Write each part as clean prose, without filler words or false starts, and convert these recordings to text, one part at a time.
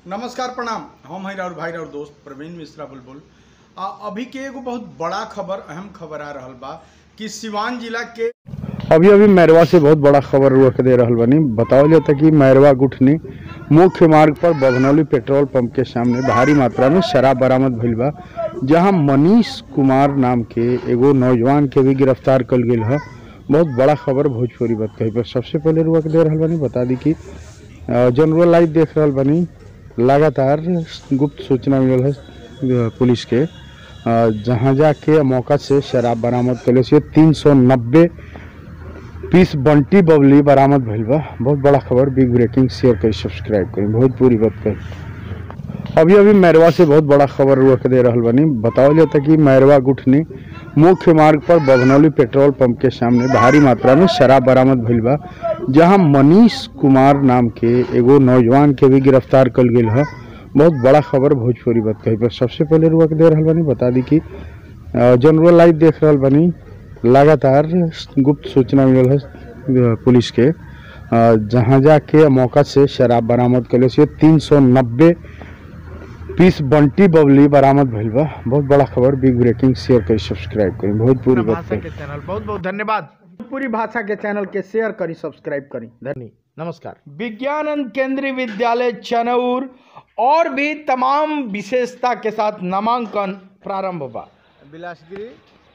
नमस्कार प्रणाम। हम हैं और भाई और दोस्त प्रवीण मिश्रा बुलबुल। अभी के एगो बहुत बड़ा खबर, अहम खबर आ रहल बा कि सिवान जिला के अभी मैरवा से बहुत बड़ा खबर रुख दे रहल बनी। बताओ जाता कि मैरवा गुठनी मुख्य मार्ग पर बभनौली पेट्रोल पंप के सामने भारी मात्रा में शराब बरामद भइल बा, जहां मनीष कुमार नाम के एगो नौजवान के भी गिरफ्तार कल गेल है। बहुत बड़ा खबर भोजपुरी बात कही पर सबसे पहले रुख दे रहल बनी। बता दी कि जनरल लाइव देख रहल बनी, लगातार गुप्त सूचना मिलल है पुलिस के, जहां जाके मौका से शराब बरामद कले से 390 पीस बंटी बबली बरामद भइल बा। बहुत बड़ा खबर, बिग ब्रेकिंग। शेयर करी, सब्सक्राइब करी, भोजपुरी बात कही। अभी मैरवा से बहुत बड़ा खबर रुख दे रहल बनी। बताओ जाता कि मैरवा गुठनी मुख्य मार्ग पर बभनौली पेट्रोल पंप के सामने भारी मात्रा में शराब बरामद भइल बा, जहां मनीष कुमार नाम के एगो नौजवान के भी गिरफ्तार कल गेल है। बहुत बड़ा खबर भोजपुरी बात कही पर सबसे पहले रुख दे रहल बनी। बता दी कि जनरल लाइव देख रहल बनी, लगातार गुप्त सूचना मिलल है पुलिस के, जहां जाके मौका से शराब बरामद कले से 390 पीस बंटी बबली बरामद भइल बा। बहुत बड़ा खबर, बिग ब्रेकिंग। शेयर करी, सब्सक्राइब करी, भोजपुरी भाषा के चैनल। बहुत बहुत धन्यवाद। भोजपुरी भाषा के चैनल के शेयर करी, सब्सक्राइब करी। धन्यवाद। नमस्कार। विज्ञानंद केंद्रीय विद्यालय चनौर और भी तमाम विशेषता के साथ नामांकन प्रारंभ बा। बिलासगिरी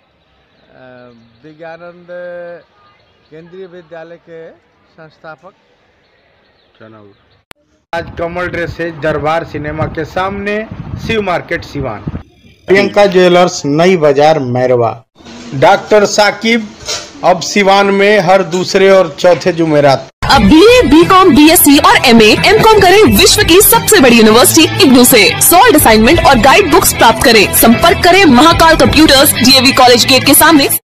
विज्ञानंद केंद्रीय विद्यालय के संस्थापक चनौर। आज कमल ड्रेस से दरबार सिनेमा के सामने, शिव मार्केट सिवान। प्रियंका ज्वेलर्स, नई बाजार, मैरवा। डॉक्टर साकिब अब सिवान में हर दूसरे और चौथे जुमेरात। अब BA, BCom, BSc और MA, MCom करें विश्व की सबसे बड़ी यूनिवर्सिटी इग्नू से। सॉल्ड असाइनमेंट और गाइड बुक्स प्राप्त करें। संपर्क करें Mahakal computers, DAV college gate के सामने।